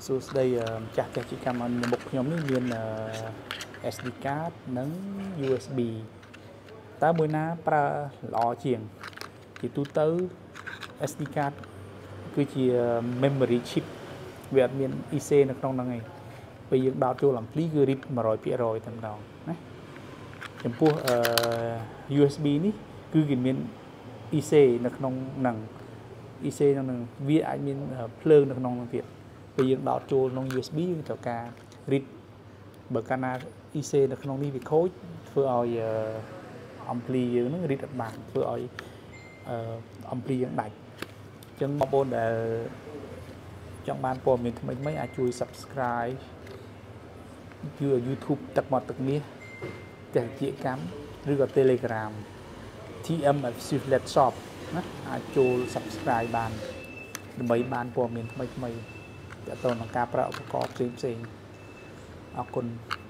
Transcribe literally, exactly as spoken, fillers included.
សួស្តីចាស់ចាស់ជាកម្មមុខខ្ញុំនេះមាន เอส ดี card និង ยู เอส บี តើមួយណាប្រើល្អជាងជាទូទៅ เอส ดี card គឺជា memory chip វាអត់មាន อี ซี នៅក្នុងហ្នឹងឯងពេលយើងដោតចូល ampli គឺ read one hundred percent តែម្ដងណាចំពោះ ยู เอส บี នេះគឺគេមាន อี ซี នៅក្នុងហ្នឹង อี ซี ហ្នឹងវាអាចមានភ្លើងនៅក្នុងហ្នឹងទៀតពេលយើងដោតចូលក្នុង ยู เอส บี គឺត្រូវការ read បើកាលណា อี ซี នៅក្នុងនេះវាខូចធ្វើឲ្យ ampli យើងហ្នឹង read អត់បានធ្វើឲ្យ ampli យើងដាច់អញ្ចឹងបងប្អូនដែលចង់បានព័ត៌មានថ្មីៗអាចជួយ subscribe YouTube ទឹកមាត់ទឹកមាសទេសជាកម្មឬក៏ Telegram ที เอ็ม Affiliate Shop ណាអាចចូល subscribe បានដើម្បីបានព័ត៌មានថ្មីៗទាក់ទងនឹងការប្រើឧបករណ៍ផ្សេងៗអរគុណ